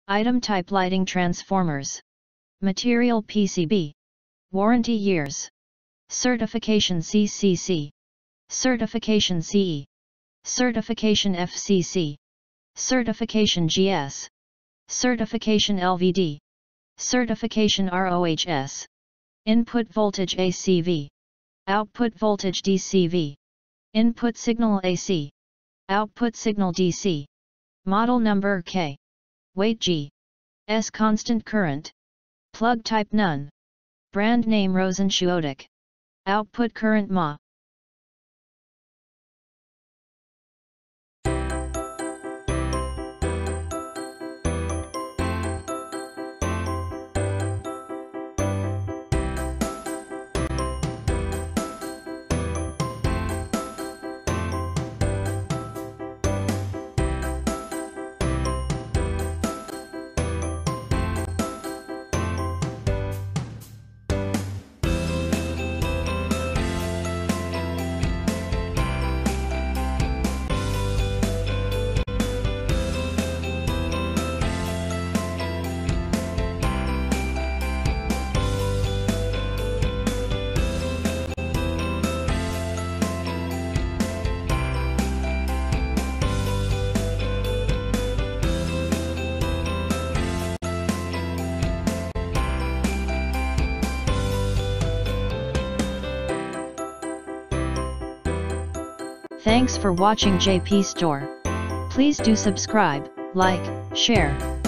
Item type lighting transformers. Material PCB. Warranty years. Certification CCC. Certification CE. Certification FCC. Certification GS. Certification LVD. Certification ROHS. Input voltage ACV. Output voltage DCV. Input signal AC. Output signal DC. Model number K. Weight G. S. Constant current. Plug type none. Brand name Rosensuotich. Output current mA. Thanks for watching JP Store. Please do subscribe, like, share.